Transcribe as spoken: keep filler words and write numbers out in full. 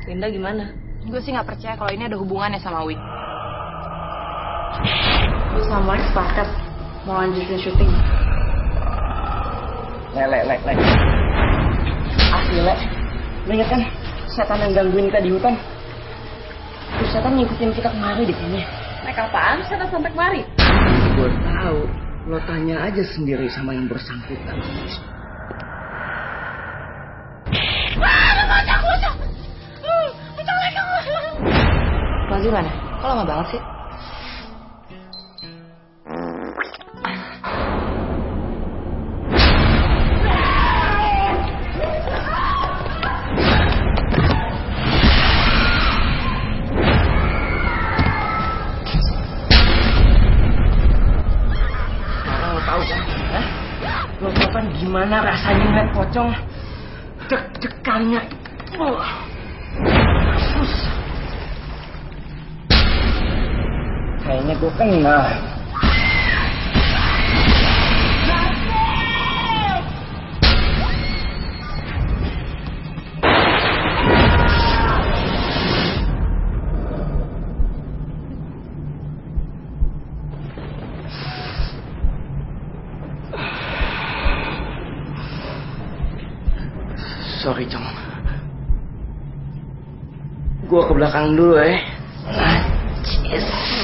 Linda gimana? Gue sih nggak percaya kalau ini ada hubungannya sama Wik. Sama Mike sepakat mau lanjutin syuting. Le, le, le, le. Asli, le. Lu ingat kan setan yang gangguin kita di hutan? Terus setan ngikutin kita kemari di sini. Naik apaan setan sampai kemari? Gue tahu. Lo tanya aja sendiri sama yang bersangkutan. Lo gimana? Kok lama banget sih? Sekarang lo tahu kan? Hah? Lo tahu kan gimana rasanya ngeliat pocong? Deg-degannya. Oh. Susah. Kayaknya gue kenal. Sorry, Cong. Gue ke belakang dulu ya. Najis.